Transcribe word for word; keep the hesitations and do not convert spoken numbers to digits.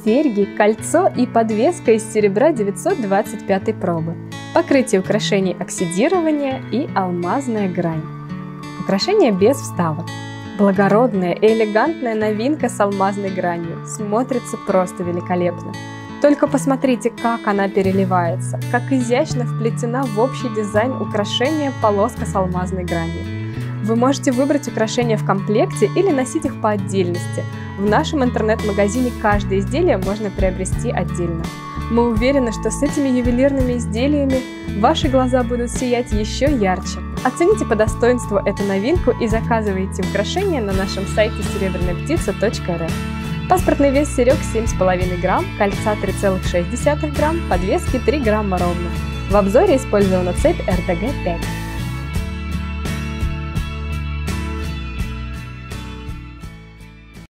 серьги, кольцо и подвеска из серебра девятьсот двадцать пятой пробы. Покрытие украшений оксидирования и алмазная грань. Украшение без вставок. Благородная и элегантная новинка с алмазной гранью. Смотрится просто великолепно. Только посмотрите, как она переливается, как изящно вплетена в общий дизайн украшения полоска с алмазной гранью. Вы можете выбрать украшения в комплекте или носить их по отдельности. В нашем интернет-магазине каждое изделие можно приобрести отдельно. Мы уверены, что с этими ювелирными изделиями ваши глаза будут сиять еще ярче. Оцените по достоинству эту новинку и заказывайте украшения на нашем сайте серебряная птица точка эр эф. Паспортный вес серег семь с половиной грамм, кольца три целых шесть десятых грамм, подвески три грамма ровно. В обзоре использована цепь эр тэ гэ пять.